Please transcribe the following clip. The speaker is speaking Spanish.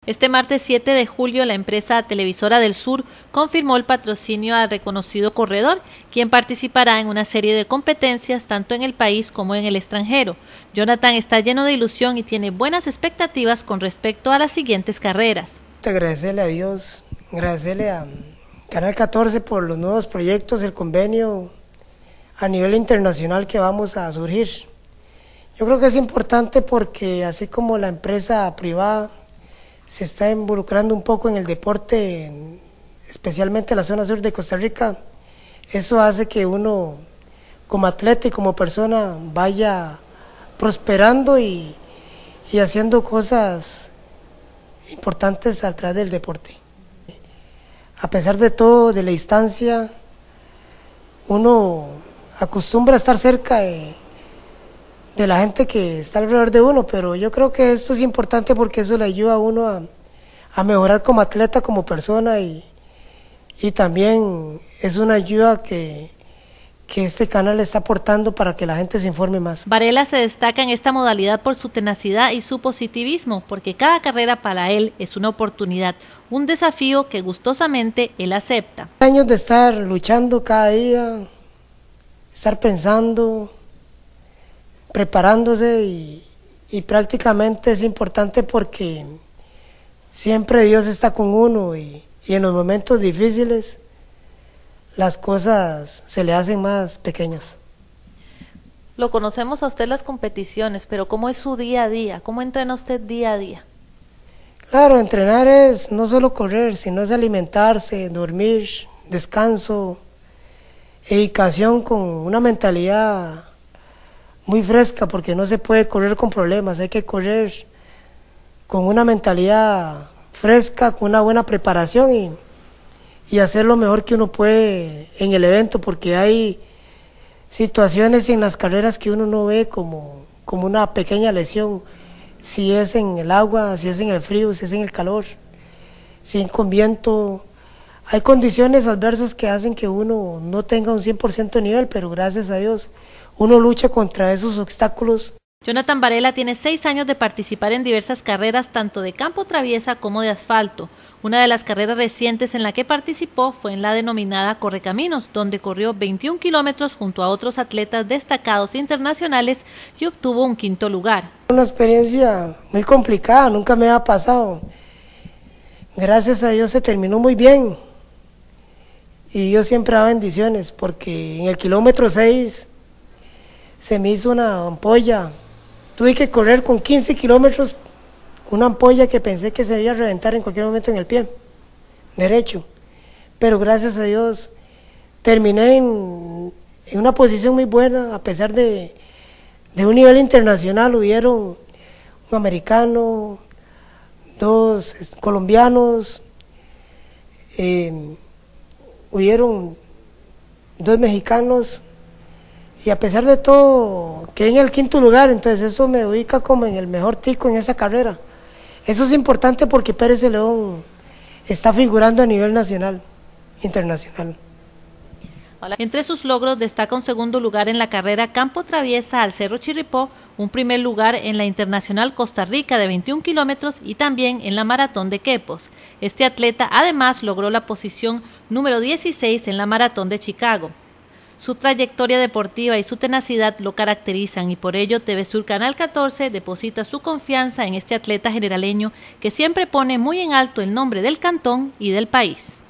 Este martes 7 de julio, la empresa Televisora del Sur confirmó el patrocinio al reconocido corredor, quien participará en una serie de competencias tanto en el país como en el extranjero. Jonathan está lleno de ilusión y tiene buenas expectativas con respecto a las siguientes carreras. Agradecerle a Dios, agradecerle a Canal 14 por los nuevos proyectos, el convenio a nivel internacional que vamos a surgir. Yo creo que es importante porque así como la empresa privada se está involucrando un poco en el deporte, especialmente en la zona sur de Costa Rica, eso hace que uno como atleta y como persona vaya prosperando y haciendo cosas importantes a través del deporte. A pesar de todo, de la distancia, uno acostumbra a estar cerca de la gente que está alrededor de uno, pero yo creo que esto es importante porque eso le ayuda a uno a mejorar como atleta, como persona y también es una ayuda que este canal está aportando para que la gente se informe más. Varela se destaca en esta modalidad por su tenacidad y su positivismo, porque cada carrera para él es una oportunidad, un desafío que gustosamente él acepta. Años de estar luchando cada día, estar pensando, preparándose y prácticamente es importante porque siempre Dios está con uno y en los momentos difíciles las cosas se le hacen más pequeñas. Lo conocemos a usted las competiciones, pero ¿cómo es su día a día? ¿Cómo entrena usted día a día? Claro, entrenar es no solo correr, sino es alimentarse, dormir, descanso, dedicación con una mentalidad muy fresca, porque no se puede correr con problemas, hay que correr con una mentalidad fresca, con una buena preparación y hacer lo mejor que uno puede en el evento, porque hay situaciones en las carreras que uno no ve como una pequeña lesión, si es en el agua, si es en el frío, si es en el calor, si es con viento. Hay condiciones adversas que hacen que uno no tenga un 100% de nivel, pero gracias a Dios uno lucha contra esos obstáculos. Jonathan Varela tiene 6 años de participar en diversas carreras, tanto de campo traviesa como de asfalto. Una de las carreras recientes en la que participó fue en la denominada Correcaminos, donde corrió 21 kilómetros junto a otros atletas destacados internacionales y obtuvo un 5º lugar. Una experiencia muy complicada, nunca me había pasado. Gracias a Dios se terminó muy bien y Dios siempre da bendiciones, porque en el kilómetro 6 se me hizo una ampolla. Tuve que correr con 15 kilómetros, una ampolla que pensé que se iba a reventar en cualquier momento en el pie derecho, pero gracias a Dios terminé en una posición muy buena, a pesar de un nivel internacional. Hubieron un americano, 2 colombianos, hubieron 2 mexicanos, y a pesar de todo quedé en el 5º lugar, entonces eso me ubica como en el mejor tico en esa carrera. Eso es importante porque Pérez de León está figurando a nivel nacional, internacional. Entre sus logros destaca un 2º lugar en la carrera Campo Traviesa al Cerro Chirripó, un 1er lugar en la Internacional Costa Rica de 21 kilómetros y también en la Maratón de Quepos. Este atleta además logró la posición número 16 en la Maratón de Chicago. Su trayectoria deportiva y su tenacidad lo caracterizan y por ello TV Sur Canal 14 deposita su confianza en este atleta generaleño que siempre pone muy en alto el nombre del cantón y del país.